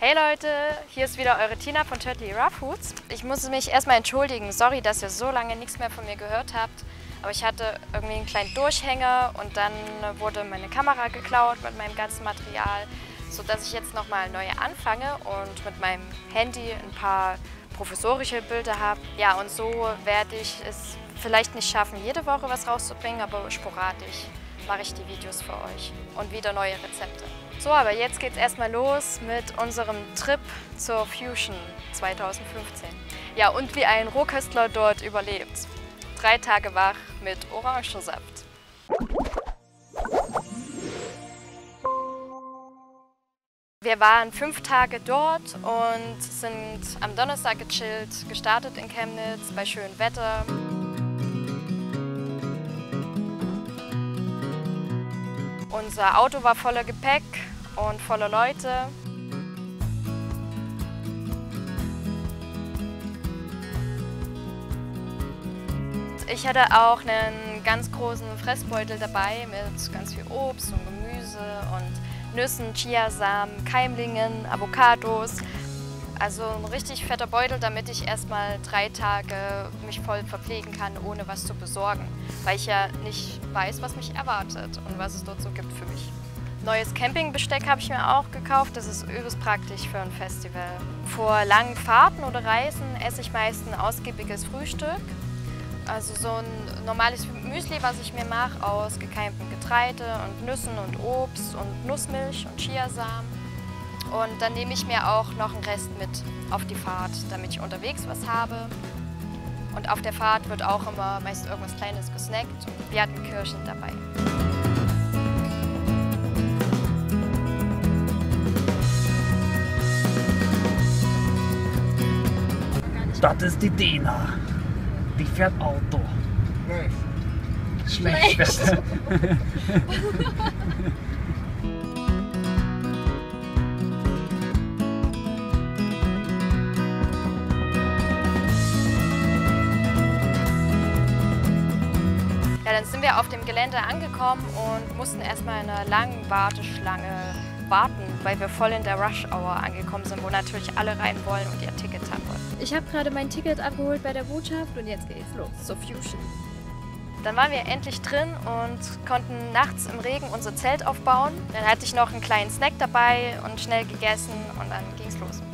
Hey Leute, hier ist wieder eure Tina von Turtley Raw Foods. Ich muss mich erstmal entschuldigen, sorry, dass ihr so lange nichts mehr von mir gehört habt. Aber ich hatte irgendwie einen kleinen Durchhänger und dann wurde meine Kamera geklaut mit meinem ganzen Material, sodass ich jetzt nochmal neu anfange und mit meinem Handy ein paar professorische Bilder habe. Ja, und so werde ich es vielleicht nicht schaffen, jede Woche was rauszubringen, aber sporadisch mache ich die Videos für euch und wieder neue Rezepte. So, aber jetzt geht's erstmal los mit unserem Trip zur Fusion 2015. Ja, und wie ein Rohköstler dort überlebt. 3 Tage wach mit Orangensaft. Wir waren 5 Tage dort und sind am Donnerstag gechillt, gestartet in Chemnitz bei schönem Wetter. Unser Auto war voller Gepäck und voller Leute. Ich hatte auch einen ganz großen Fressbeutel dabei mit ganz viel Obst und Gemüse und Nüssen, Chiasamen, Keimlingen, Avocados. Also ein richtig fetter Beutel, damit ich erstmal 3 Tage mich voll verpflegen kann, ohne was zu besorgen. Weil ich ja nicht weiß, was mich erwartet und was es dort so gibt für mich. Neues Campingbesteck habe ich mir auch gekauft, das ist übelst praktisch für ein Festival. Vor langen Fahrten oder Reisen esse ich meist ein ausgiebiges Frühstück. Also so ein normales Müsli, was ich mir mache, aus gekeimtem Getreide und Nüssen und Obst und Nussmilch und Chiasamen. Und dann nehme ich mir auch noch einen Rest mit auf die Fahrt, damit ich unterwegs was habe. Und auf der Fahrt wird auch immer meist irgendwas Kleines gesnackt und wir hatten Kirschen dabei. Das ist die Dina. Die fährt Auto. Schlecht. Schlecht. Ja, dann sind wir auf dem Gelände angekommen und mussten erstmal in einer langen Warteschlange warten, weil wir voll in der Rush-Hour angekommen sind, wo natürlich alle rein wollen und ihr Ticket haben wollen. Ich habe gerade mein Ticket abgeholt bei der Botschaft und jetzt geht's los zur Fusion. Dann waren wir endlich drin und konnten nachts im Regen unser Zelt aufbauen. Dann hatte ich noch einen kleinen Snack dabei und schnell gegessen und dann ging's los.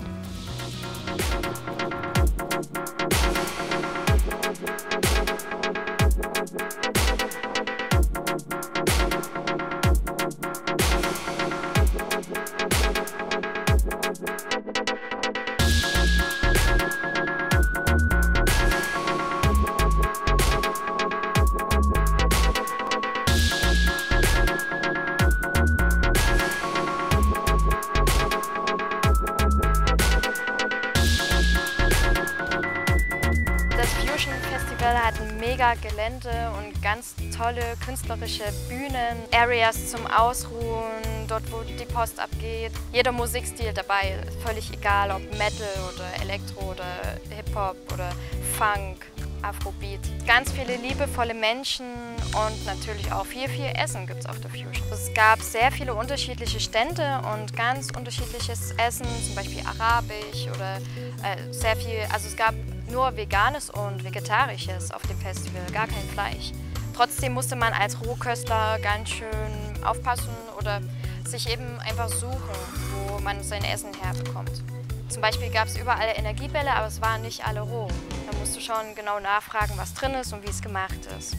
Hat ein mega Gelände und ganz tolle künstlerische Bühnen, Areas zum Ausruhen, dort wo die Post abgeht. Jeder Musikstil dabei, völlig egal ob Metal oder Elektro oder Hip-Hop oder Funk, Afrobeat. Ganz viele liebevolle Menschen und natürlich auch viel Essen gibt es auf der Fusion. Es gab sehr viele unterschiedliche Stände und ganz unterschiedliches Essen, zum Beispiel arabisch oder sehr viel, also es gab nur Veganes und Vegetarisches auf dem Festival, gar kein Fleisch. Trotzdem musste man als Rohköstler ganz schön aufpassen oder sich eben einfach suchen, wo man sein Essen herbekommt. Zum Beispiel gab es überall Energiebälle, aber es waren nicht alle roh. Da musst du schon genau nachfragen, was drin ist und wie es gemacht ist.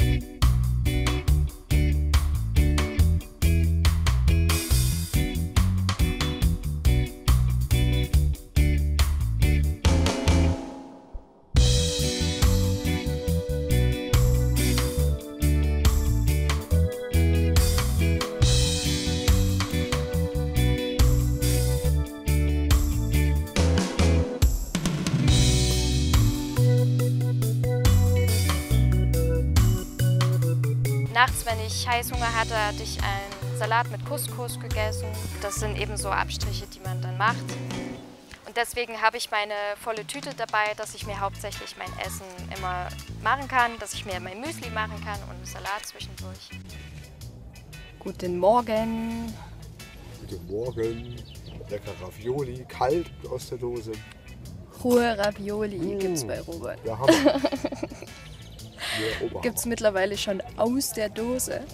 Nachts, wenn ich Heißhunger hatte, hatte ich einen Salat mit Couscous gegessen. Das sind eben so Abstriche, die man dann macht. Und deswegen habe ich meine volle Tüte dabei, dass ich mir hauptsächlich mein Essen immer machen kann, dass ich mir mein Müsli machen kann und einen Salat zwischendurch. Guten Morgen. Guten Morgen. Lecker Ravioli, kalt aus der Dose. Hohe Ravioli gibt's bei Robert. Ja, Hammer. Ja, Oberhammer. Gibt's mittlerweile schon aus der Dose.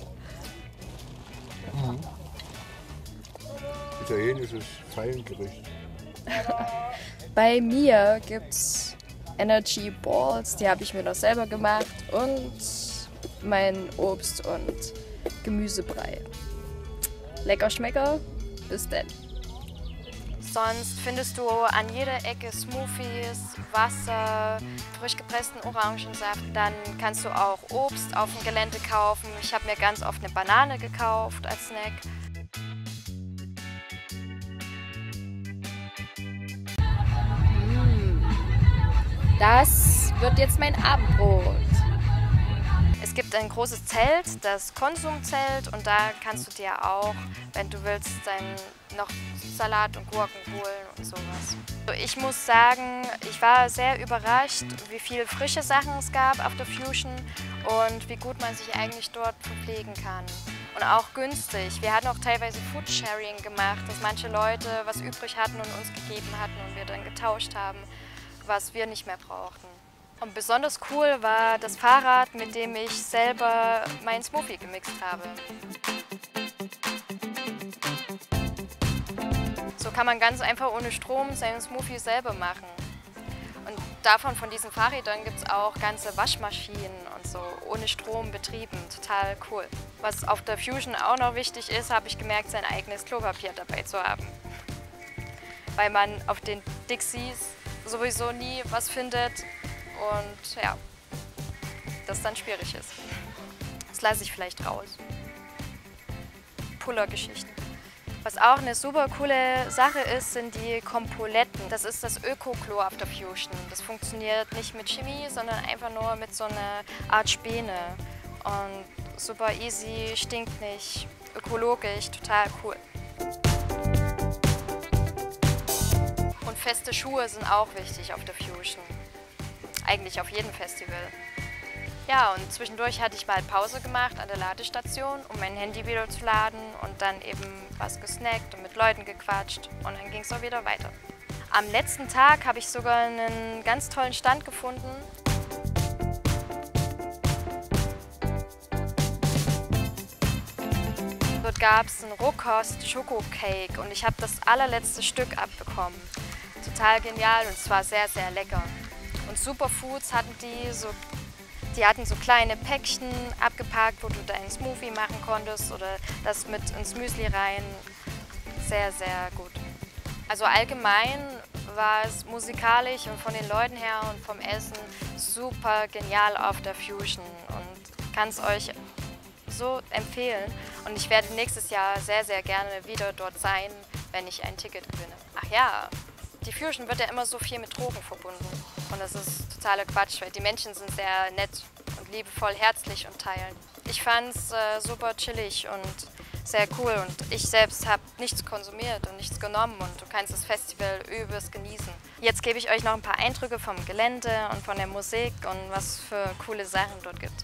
Italienisches Feingericht. Bei mir gibt's Energy Balls, die habe ich mir noch selber gemacht und mein Obst- und Gemüsebrei. Lecker Schmecker, bis denn. Sonst findest du an jeder Ecke Smoothies, Wasser, frisch gepressten Orangensaft. Dann kannst du auch Obst auf dem Gelände kaufen. Ich habe mir ganz oft eine Banane gekauft als Snack. Das wird jetzt mein Abendbrot. Es gibt ein großes Zelt, das Konsumzelt, und da kannst du dir auch, wenn du willst, dann noch Salat und Gurken holen und sowas. Ich muss sagen, ich war sehr überrascht, wie viele frische Sachen es gab auf der Fusion und wie gut man sich eigentlich dort verpflegen kann. Und auch günstig. Wir hatten auch teilweise Foodsharing gemacht, dass manche Leute was übrig hatten und uns gegeben hatten und wir dann getauscht haben, was wir nicht mehr brauchten. Und besonders cool war das Fahrrad, mit dem ich selber meinen Smoothie gemixt habe. So kann man ganz einfach ohne Strom seinen Smoothie selber machen. Und davon, von diesen Fahrrädern, gibt es auch ganze Waschmaschinen und so, ohne Strom betrieben. Total cool. Was auf der Fusion auch noch wichtig ist, habe ich gemerkt, sein eigenes Klopapier dabei zu haben. Weil man auf den Dixies sowieso nie was findet und ja, das dann schwierig ist. Das lasse ich vielleicht raus. Pullergeschichten. Was auch eine super coole Sache ist, sind die Kompoletten. Das ist das Öko-Klo auf der Fusion. Das funktioniert nicht mit Chemie, sondern einfach nur mit so einer Art Späne. Und super easy, stinkt nicht, ökologisch, total cool. Und feste Schuhe sind auch wichtig auf der Fusion. Eigentlich auf jedem Festival. Ja, und zwischendurch hatte ich mal Pause gemacht an der Ladestation, um mein Handy wieder zu laden und dann eben was gesnackt und mit Leuten gequatscht und dann ging es auch wieder weiter. Am letzten Tag habe ich sogar einen ganz tollen Stand gefunden. Dort gab es einen Rohkost-Schokocake und ich habe das allerletzte Stück abbekommen. Total genial und es war sehr, sehr lecker. Und Superfoods hatten die hatten so kleine Päckchen abgepackt, wo du deinen Smoothie machen konntest oder das mit ins Müsli rein. Sehr, sehr gut. Also allgemein war es musikalisch und von den Leuten her und vom Essen super genial auf der Fusion und kann es euch so empfehlen. Und ich werde nächstes Jahr sehr, sehr gerne wieder dort sein, wenn ich ein Ticket gewinne. Ach ja, die Fusion wird ja immer so viel mit Drogen verbunden. Und das ist totaler Quatsch, weil die Menschen sind sehr nett und liebevoll, herzlich und teilen. Ich fand es super chillig und sehr cool und ich selbst habe nichts konsumiert und nichts genommen und du kannst das Festival übelst genießen. Jetzt gebe ich euch noch ein paar Eindrücke vom Gelände und von der Musik und was für coole Sachen dort gibt.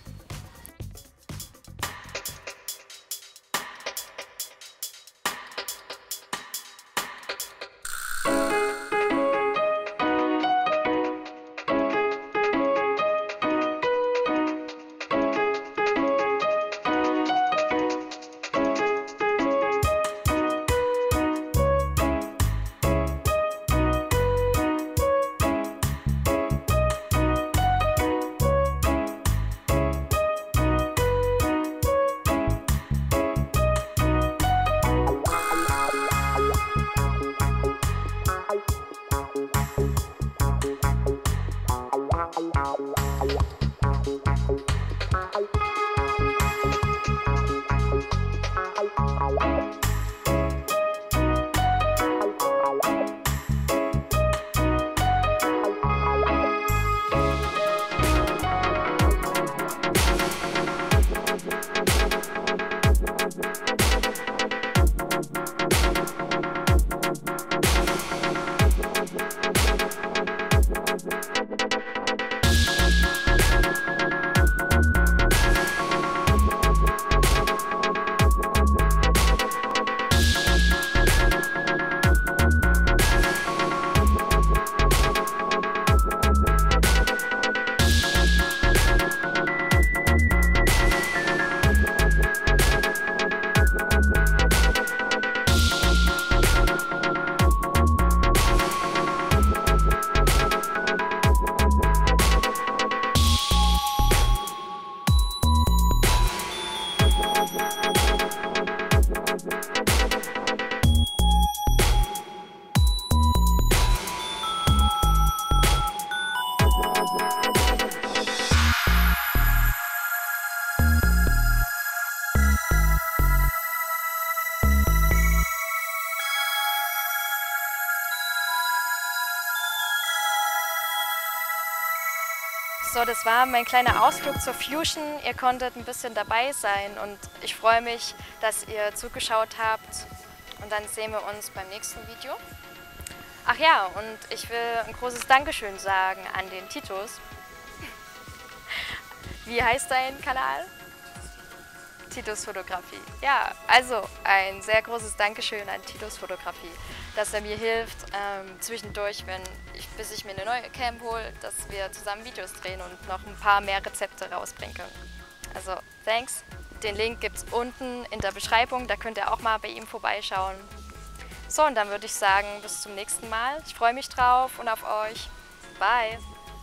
So, das war mein kleiner Ausflug zur Fusion. Ihr konntet ein bisschen dabei sein und ich freue mich, dass ihr zugeschaut habt. Und dann sehen wir uns beim nächsten Video. Ach ja, und ich will ein großes Dankeschön sagen an den Titus. Wie heißt dein Kanal? Titus Fotografie. Ja, also ein sehr großes Dankeschön an Titus Fotografie, dass er mir hilft zwischendurch, bis ich mir eine neue Cam hole, dass wir zusammen Videos drehen und noch ein paar mehr Rezepte rausbringen können. Also, thanks. Den Link gibt es unten in der Beschreibung, da könnt ihr auch mal bei ihm vorbeischauen. So, und dann würde ich sagen, bis zum nächsten Mal. Ich freue mich drauf und auf euch. Bye.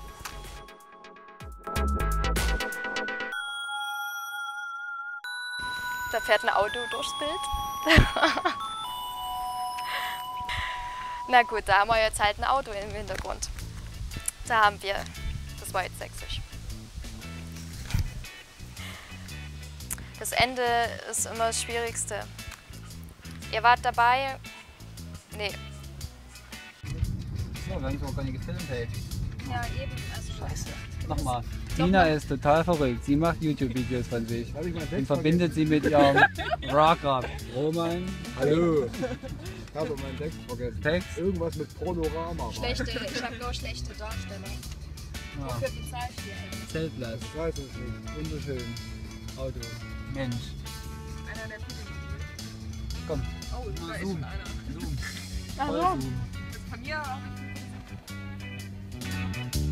Da fährt ein Auto durchs Bild. Na gut, da haben wir jetzt halt ein Auto im Hintergrund. Da haben wir, das war jetzt sächsisch. Das Ende ist immer das Schwierigste. Ihr wart dabei? Nee. So, wir haben sogar gar nicht gefilmt, hey. Ja, eben. Also Scheiße. Nochmal. Tina ist total verrückt. Sie macht YouTube-Videos von sich und verbindet sie mit ihrem Rocker. Roman. Hallo. Ich habe meinen Text vergessen. Text. Irgendwas mit Pornorama. Ich habe nur schlechte Darsteller. Ja. Wofür bezahlt ihr eigentlich? Zeltplatz. Ich weiß es nicht. Wunderschön. Auto. Mensch. Einer der Pudding. Komm. Oh, da ist Zoom. schon einer. Zoom. Ach so. Voll Zoom. Das ist von mir auch nicht.